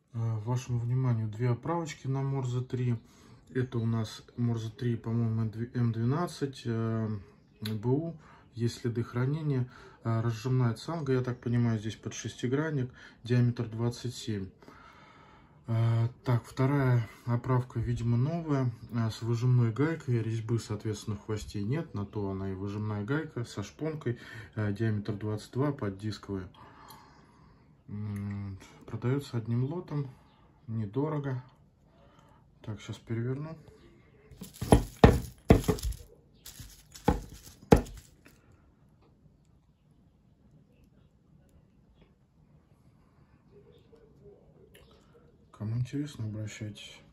Вашему вниманию две оправочки на Морзе 3. Это у нас Морзе 3, по-моему, М12, БУ, есть следы хранения. Разжимная цанга, я так понимаю, здесь под шестигранник, диаметр 27. Так, вторая оправка, видимо, новая, с выжимной гайкой, резьбы, соответственно, в хвосте нет, на то она и выжимная гайка, со шпонкой, диаметр 22, поддисковая. Продается одним лотом, недорого. Так, сейчас переверну. Кому интересно, обращайтесь.